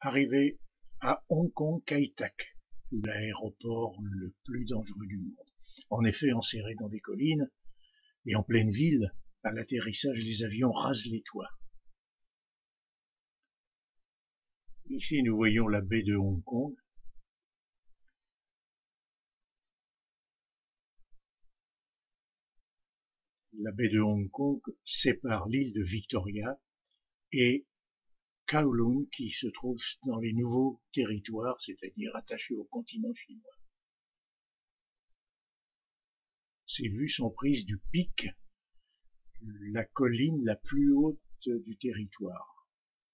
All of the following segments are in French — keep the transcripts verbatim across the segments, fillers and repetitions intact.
Arrivé à Hong Kong Kai Tak, l'aéroport le plus dangereux du monde. En effet, enserré dans des collines et en pleine ville, à l'atterrissage, les avions rasent les toits. Ici, nous voyons la baie de Hong Kong. La baie de Hong Kong sépare l'île de Victoria et Kowloon qui se trouve dans les nouveaux territoires, c'est-à-dire attachés au continent chinois. Ces vues sont prises du pic, la colline la plus haute du territoire.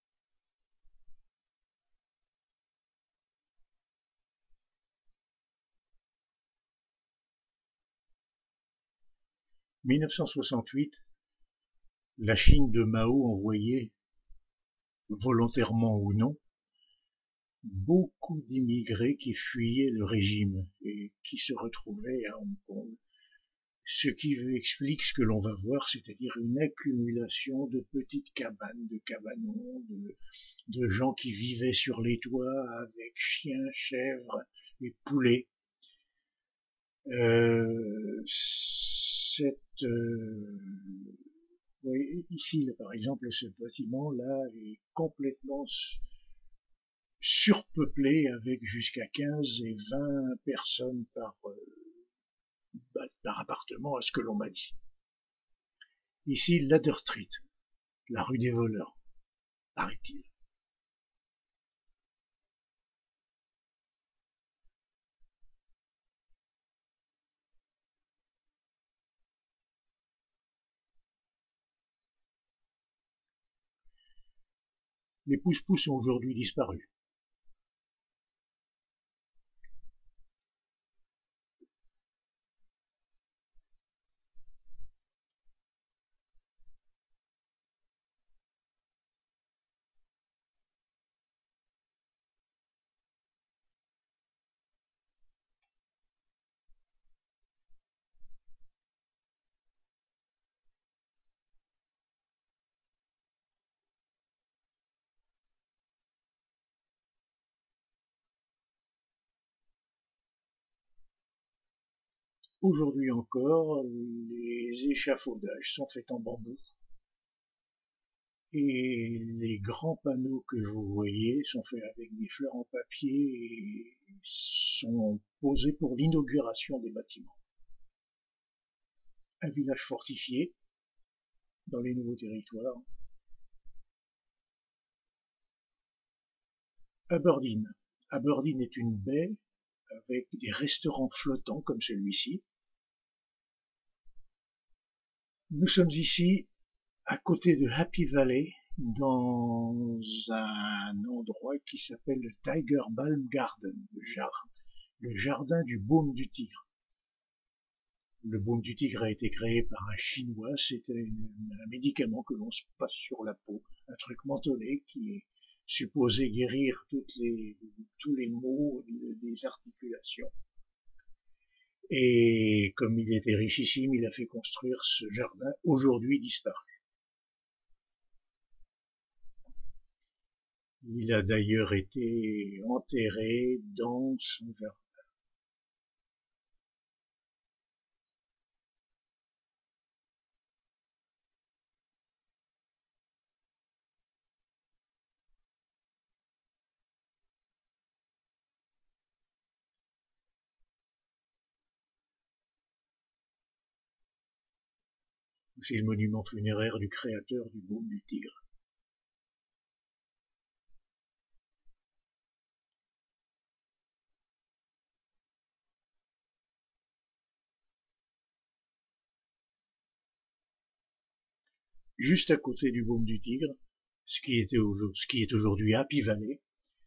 mille neuf cent soixante-huit, la Chine de Mao envoyait, volontairement ou non, beaucoup d'immigrés qui fuyaient le régime et qui se retrouvaient à Hong Kong. Ce qui explique ce que l'on va voir, c'est-à-dire une accumulation de petites cabanes, de cabanons, de, de gens qui vivaient sur les toits avec chiens, chèvres et poulets. Euh, cette, euh, oui, ici, là, par exemple, ce bâtiment-là est complètement surpeuplé avec jusqu'à quinze et vingt personnes par, euh, par appartement, à ce que l'on m'a dit. Ici, Ladder Street, la rue des voleurs, paraît-il. Les pousse-pousse ont aujourd'hui disparu. Aujourd'hui encore, les échafaudages sont faits en bambou et les grands panneaux que vous voyez sont faits avec des fleurs en papier et sont posés pour l'inauguration des bâtiments. Un village fortifié dans les nouveaux territoires. Aberdeen. Aberdeen est une baie avec des restaurants flottants comme celui-ci. Nous sommes ici à côté de Happy Valley, dans un endroit qui s'appelle le Tiger Balm Garden, le jardin, le jardin du baume du tigre. Le baume du tigre a été créé par un Chinois, c'était un médicament que l'on se passe sur la peau, un truc mentholé qui est supposé guérir toutes les, tous les maux des articulations. Et comme il était richissime, il a fait construire ce jardin, aujourd'hui disparu. Il a d'ailleurs été enterré dans son jardin. C'est le monument funéraire du créateur du baume du tigre. Juste à côté du baume du tigre, ce qui, était ce qui est aujourd'hui Happy Valley,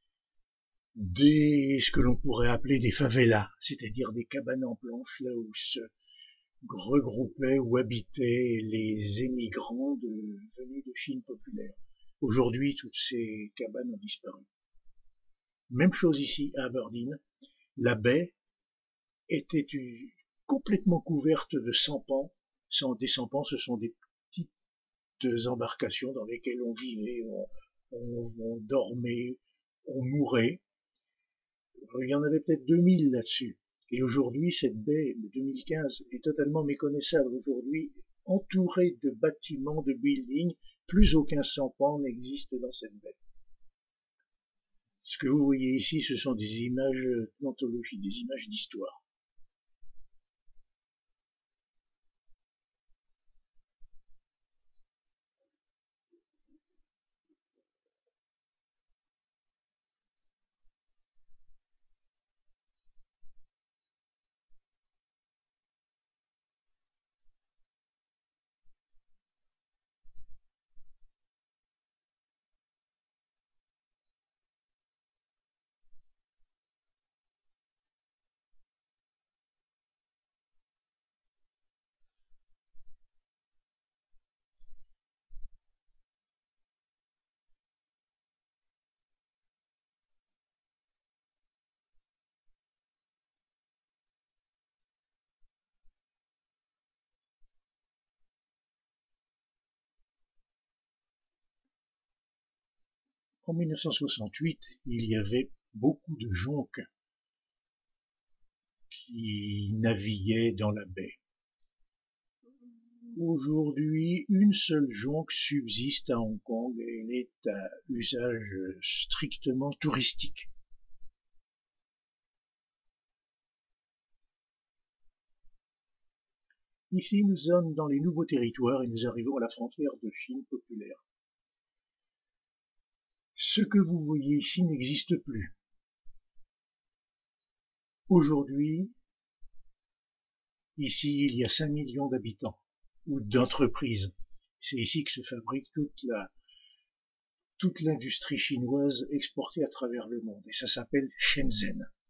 des, ce que l'on pourrait appeler des favelas, c'est-à-dire des cabanes en planches là où se regroupaient ou habitaient les émigrants de, venus de Chine populaire. Aujourd'hui, toutes ces cabanes ont disparu. Même chose ici à Aberdeen, la baie était une, complètement couverte de sampans. Des sampans, ce sont des petites embarcations dans lesquelles on vivait, on, on, on dormait, on mourait. Il y en avait peut-être deux mille là-dessus. Et aujourd'hui, cette baie de deux mille quinze est totalement méconnaissable. Aujourd'hui, entourée de bâtiments, de buildings, plus aucun sampan n'existe dans cette baie. Ce que vous voyez ici, ce sont des images d'anthologie, des images d'histoire. En mille neuf cent soixante-huit, il y avait beaucoup de jonques qui naviguaient dans la baie. Aujourd'hui, une seule jonque subsiste à Hong Kong et elle est à usage strictement touristique. Ici, nous sommes dans les nouveaux territoires et nous arrivons à la frontière de Chine populaire. Ce que vous voyez ici n'existe plus. Aujourd'hui, ici, il y a cinq millions d'habitants ou d'entreprises. C'est ici que se fabrique toute la, toute l'industrie chinoise exportée à travers le monde. Et ça s'appelle Shenzhen.